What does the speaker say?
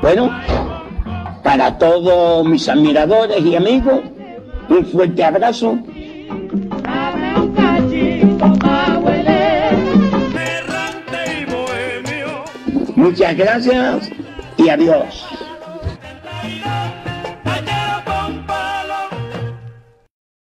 Bueno, para todos mis admiradores y amigos, un fuerte abrazo. Muchas gracias y adiós.